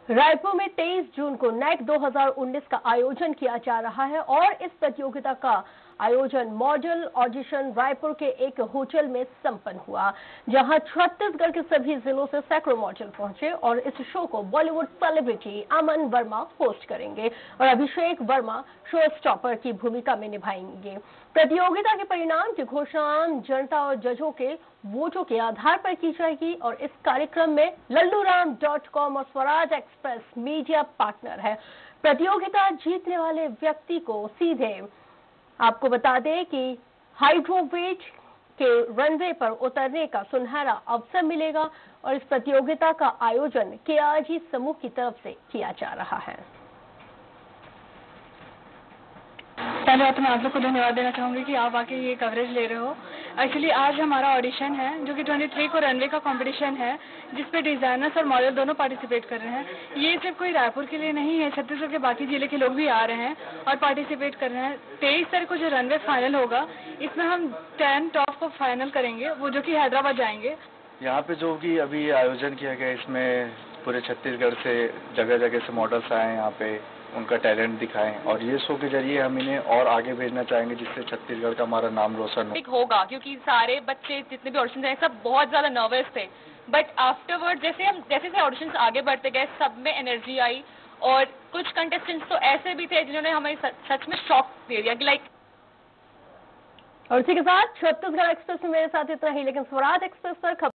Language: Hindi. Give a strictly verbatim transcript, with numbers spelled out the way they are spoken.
रायपुर में तेईस जून को नैक दो हज़ार उन्नीस का आयोजन किया जा रहा है और इस प्रतियोगिता का आयोजन मॉडल ऑडिशन रायपुर के एक होटल में संपन्न हुआ, जहां छत्तीसगढ़ के सभी जिलों से सैकड़ों मॉडल पहुंचे और इस शो को Bollywood celebrity Aman Verma host करेंगे और अभिषेक वर्मा शो स्टॉपर की भूमिका में निभाएंगे। प्रतियोगिता के परिणाम की घोषणा जनता और जजों के वोटों के आधार पर की जाएगी और इस कार्यक्रम में लल्लूराम डॉट कॉम और स्वराज एक्सप्रेस मीडिया पार्टनर है। प्रतियोगिता जीतने वाले व्यक्ति को सीधे आपको बता दें कि हाइड्रोवेट के रनवे पर उतरने का सुनहरा अवसर मिलेगा और इस प्रतियोगिता का आयोजन केआरजी समूह की तरफ से किया जा रहा है। पहले तो मैं आप लोग को धन्यवाद देना चाहूँगी कि आप आके ये कवरेज ले रहे हो। एक्चुअली आज हमारा ऑडिशन है जो कि तेईस को रनवे का कंपटीशन है, जिसपे डिजाइनर्स और मॉडल दोनों पार्टिसिपेट कर रहे हैं। ये सिर्फ कोई रायपुर के लिए नहीं है, छत्तीसगढ़ के बाकी जिले के लोग भी आ रहे हैं और पार्टिसिपेट कर रहे हैं। तेईस तारीख को जो रनवे फाइनल होगा, इसमें हम टेन टॉप को फाइनल करेंगे, वो जो कि हैदराबाद जाएंगे। यहाँ पे जो भी अभी आयोजन किया गया, इसमें पूरे छत्तीसगढ़ से जगह जगह से मॉडल्स आए हैं, यहाँ पे उनका टैलेंट दिखाएं और ये शो के जरिए हम इन्हें और आगे भेजना चाहेंगे, जिससे छत्तीसगढ़ का हमारा नाम रोशन हो। होगा क्योंकि सारे बच्चे जितने भी ऑडिशन हैं सब बहुत ज्यादा नर्वस थे, बट आफ्टरवर्ड जैसे हम जैसे जैसे ऑडिशन आगे बढ़ते गए, सब में एनर्जी आई और कुछ कंटेस्टेंट्स तो ऐसे भी थे जिन्होंने हमें सच में शॉक दे दिया कि लाइक। और इसी के साथ छत्तीसगढ़ एक्सप्रेस में मेरे साथ इतना ही, लेकिन स्वराज एक्सप्रेस पर